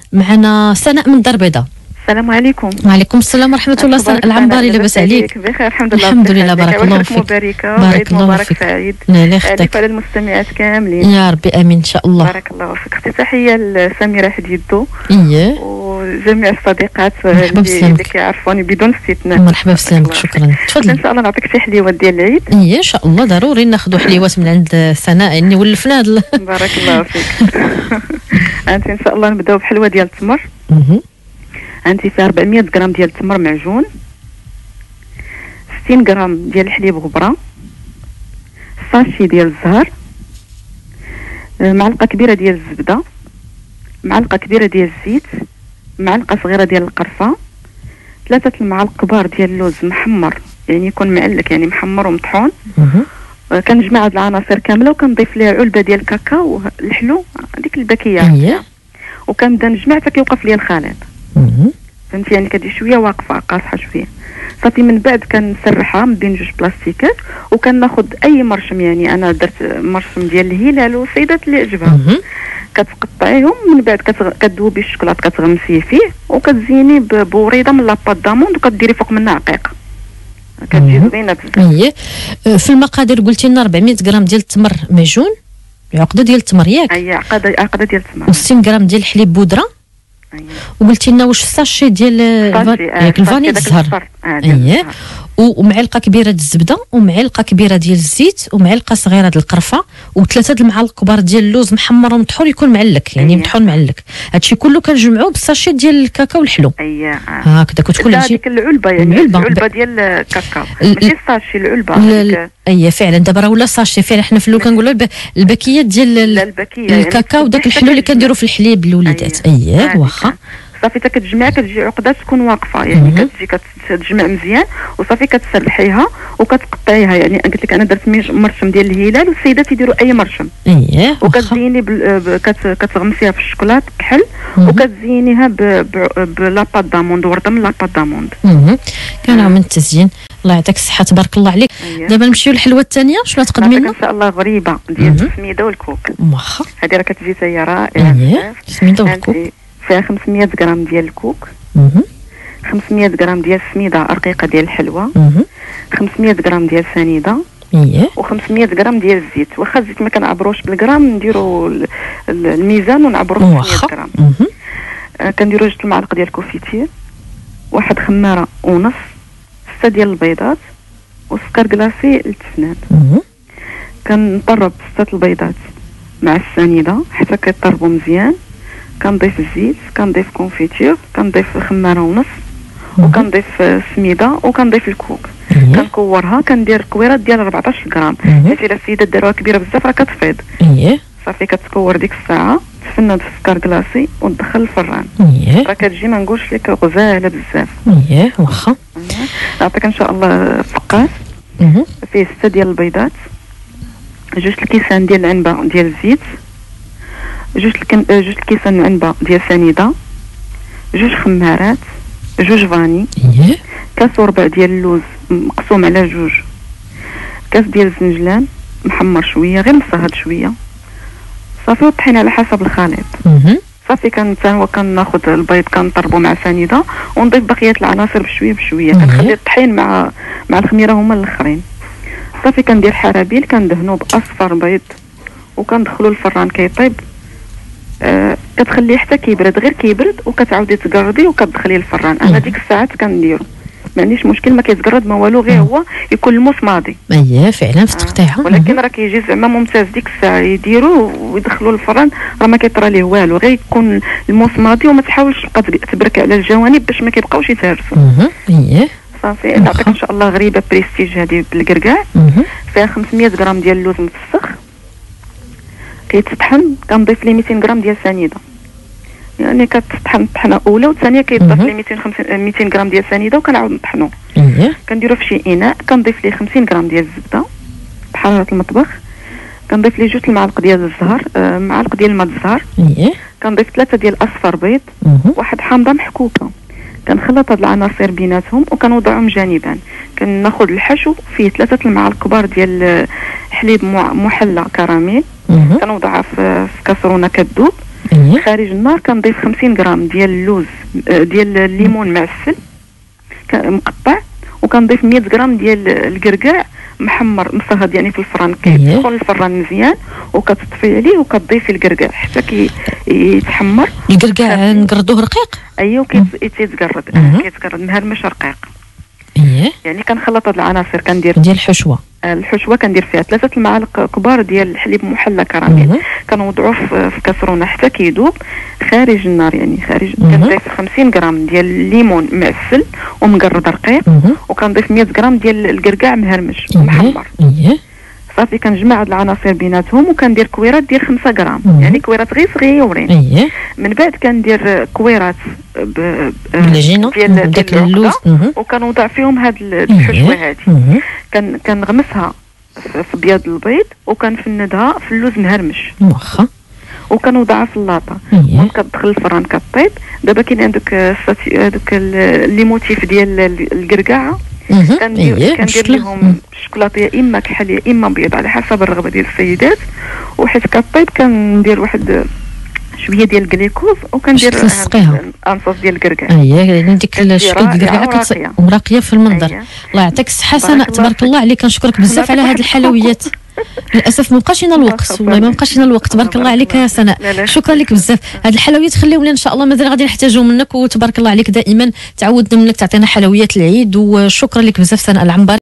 معنا سناء من الدار البيضاء. السلام عليكم. وعليكم السلام ورحمة الله. سناء العنبري، لاباس عليك؟ بخير الحمد لله. الحمد لله، بارك الله فيك. مباركة، بارك الله فيك. سعيد عليك على المستمعات كاملين يا ربي، امين ان شاء الله. بارك الله فيك. اختي تحية لسميرة حديدو وجميع الصديقات اللي كيعرفوني بدون استثناء. مرحبا بسلامك، شكرا. تفضل. ان شاء الله نعطيك شي حليوات ديال العيد. ان شاء الله ضروري ناخذوا حليوات من عند سناء، يعني ولفنا هذا. بارك الله فيك. انت ان شاء الله نبداو بحلوه ديال التمر. عندي فيها 400 غرام ديال التمر معجون، 60 غرام ديال الحليب غبره، ساشي ديال الزهر، معلقه كبيره ديال الزبده، معلقه كبيره ديال الزيت، معلقه صغيره ديال القرفه، 3 المعالق كبار ديال اللوز محمر، يعني يكون معلك يعني محمر ومطحون. كنجمع هاد العناصر كامله وكنضيف ليها علبه ديال الكاكاو الحلو، هذيك الباكيه، وكنبدا نجمع حتى كيوقف لي الخليط. فهمتي، يعني كدير شويه واقفه قاصحه شويه. صافي من بعد كنسرحها من بين جوج بلاستيكات وكناخذ اي مرشم، يعني انا درت مرشم ديال الهلال والسيدات اللي عجبها، كتقطعيهم من بعد كتذوبي الشوكولاط كتغمسيه فيه وكتزيني بوريده من لاباط داموند وكديري فوق منها عقيقه، كتجي زوينه بزاف. في المقادير قلتي لنا 400 غرام ديال التمر معجون، عقده ديال التمر ياك؟ اي عقده ديال التمر، و60 غرام ديال الحليب بودره. وقلتي لنا واش الساشي ديال الفاني الزهر، ومعلقه كبيره ديال الزبده، ومعلقه كبيره ديال الزيت، ومعلقه صغيره ديال القرفه، و3 المعالق كبار ديال اللوز محمر ومطحون يكون معلك، يعني مطحون معلك. هادشي كله كنجمعوه بالساشي ديال الكاكاو الحلو. هكذا كتكون هذيك العلبه، يعني العلبه ديال الكاكاو ماشي الساشي، العلبه. فعلا دابا راه ولا ساشي فعلا. حنا في الاول كنقولوا الباكيات ديال الكاكاو، داك الحلو اللي كنديروا في الحليب الوليدات. واخا صافي كتجمع كتجي عقده تكون واقفه، يعني كتجي كتجمع مزيان وصافي كتسرحيها وكتقطعيها. يعني قلت لك انا درت مرشم ديال الهلال والسيدات يديروا اي مرشم. وكتزيني كتغمسيها في الشوكولاط كحل وكتزينيها بلاباط داموند، ورده من لاباط داموند. كان من التزيين. الله يعطيك الصحه، تبارك الله عليك. دابا نمشيو للحلوه الثانيه. شنو تقدمي لنا؟ ان شاء الله غريبه ديال السميده والكوك. واخا هذه راه كتجي حتى رائعه. السميده والكوك فيها 500 غرام ديال الكوك، 500 غرام ديال السميده رقيقه ديال الحلوى، 500 غرام ديال السنيده، و500 غرام ديال الزيت. واخا الزيت ما كنعبروش بالغرام، نديروا الميزان ونعبروا 500 غرام. كنديروا 2 المعالق ديال الكوفيتير، 1 خماره ونص، 6 ديال البيضات، وسكر كلاصي للتفنان. كنطرب 6 البيضات مع السنيده حتى كيطربوا مزيان. كنضيف الزيت، كنضيف كونفيتير، كنضيف خماره ونص، وكنضيف السميده، وكنضيف الكوك. كنكورها، كندير كويرات ديال 14 غرام، حيت الا السيدات داروها كبيره بزاف راه كتفيض. صافي كتكور ديك الساعه، تفنن في السكر كلاصي وتدخل الفران. راه كتجي ما نقولش لك غزاله بزاف. واخا نعطيك ان شاء الله فقاس فيه 6 ديال البيضات، 2 الكيسان ديال العنبه ديال الزيت، 2 الكيسان العنبه ديال السنيده، 2 خمارات، 2 فاني، كاس وربع ديال اللوز مقسوم على 2، كاس ديال الزنجلان محمر شويه غير مصهد شويه. صافي والطحين على حسب الخليط. صافي كناخذ البيض كنطربو مع سنيده ونضيف بقيه العناصر بشويه بشويه. كنخلي الطحين مع الخميره هما الاخرين. صافي كندير حرابيل كندهنو باصفر بيض وكندخلو الفران كيطيب. كتخليه حتى كيبرد، غير كيبرد وكتعاودي تقردي وكتدخليه الفران. انا ديك الساعات كنديرو ما عنديش مشكل، ما كيتقرد ما والو، غير هو يكون الموس ماضي. فعلا في التقطيعه. ولكن راه كيجي زعما ممتاز ديك الساعه يديروا ويدخلوا الفران، راه ما كيطرى ليه والو، غير يكون الموس ماضي وما تحاولش تبقى تبرك على الجوانب باش ما كيبقاوش يتهرسوا. صافي نعطيك ان شاء الله غريبه بريستيج هذه بالكركاع. فيها 500 غرام ديال اللوز مفسخ كيتطحن، كنضيف ليه 200 غرام ديال سنيده، يعني كتطحن طحنه اولى والثانيه كيضاف ليه 200 غرام ديال سنيده وكنعاود نطحنو. كنديرو في شي اناء، كنضيف ليه 50 غرام ديال الزبده بحراره المطبخ، كنضيف ليه 2 المعالق ديال الزهر، معلق ديال الماء الزهر، كنضيف 3 ديال اصفر بيض، 1 حامضه محكوكه. كنخلط هاد العناصر بيناتهم وكنوضعهم جانبا. كناخذ الحشو فيه 3 المعالق كبار ديال حليب محلى كراميل، كنوضعها في كاسرونه كتذوب، خارج النار كنضيف 50 غرام ديال اللوز ديال الليمون معسل مقطع، وكنضيف 100 غرام ديال الكركاع محمر مصهد يعني في الفران. كيدخل الفران مزيان وكتطفي عليه وكتضيفي الكركاع حتى يتحمر. الكركاع نقردوه رقيق؟ ايوا كيتقرد مهرمش رقيق. يعني كنخلط هاد العناصر. كندير ديال الحشوه كندير فيها 3 المعالق كبار ديال الحليب محلى كراميل، كنوضعوه في كاسرونه حتى كيذوب خارج النار. يعني كنضيف 50 غرام ديال الليمون معسل ومقرد رقيق، وكنضيف 100 غرام ديال الكركاع مهرمش محمر. صافي كنجمع هاد العناصر بيناتهم وكندير كويرات ديال 5 غرام، يعني كويرات غير صغيورين. من بعد كندير كويرات بالعجينه ديال اللوز، وكنوضع فيهم هاد الحشوه هادي. كنغمسها في بياض البيض وكنفندها في اللوز مهرمش واخا، وكنوضعها في اللاطه. ومن كتدخل الفران كطيب. دابا كاين هذوك الليموتيف ديال الكركاعه، كندير لهم الشوكولاته يا اما كحل يا اما بيض على حسب الرغبه ديال السيدات. وحيت كطيب كندير واحد شويه ديال الجليكوز وكندير انصاص ديال الكركاع. يعني ديك شكل الكركاع وراقيه في المنظر. الله يعطيك الصحه سناء، تبارك الله عليك. كنشكرك بزاف على هذه الحلويات. للاسف ما بقاش لنا الوقت، والله ما بقاش لنا الوقت. تبارك الله عليك يا سناء، شكرا لك بزاف. هاد الحلويات خليهم لنا ان شاء الله، مازال غادي نحتاجوا منك، وتبارك الله عليك دائما تعودنا منك تعطينا حلويات العيد. وشكرا لك بزاف سناء العنبر.